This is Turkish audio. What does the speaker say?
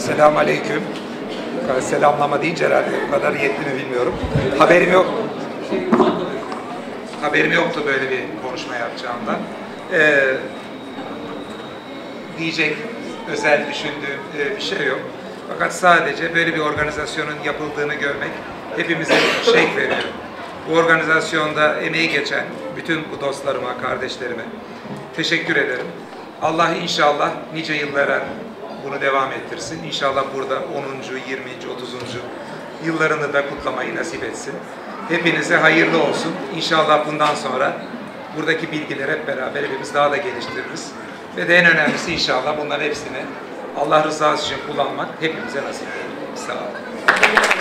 Selamun Aleyküm. Selamlama deyince herhalde bu kadar yetti mi bilmiyorum. Haberim yoktu böyle bir konuşma yapacağımdan. Diyecek özel düşündüğüm bir şey yok. Fakat sadece böyle bir organizasyonun yapıldığını görmek hepimize şevk veriyor. Bu organizasyonda emeği geçen bütün bu dostlarıma, kardeşlerime teşekkür ederim. Allah inşallah nice yıllara bunu devam ettirsin. İnşallah burada 10. 20. 30. yıllarını da kutlamayı nasip etsin. Hepinize hayırlı olsun. İnşallah bundan sonra buradaki bilgileri hep beraber hepimiz daha da geliştiririz. Ve de en önemlisi inşallah bunların hepsini Allah rızası için kullanmak hepimize nasip olur. Sağ olun.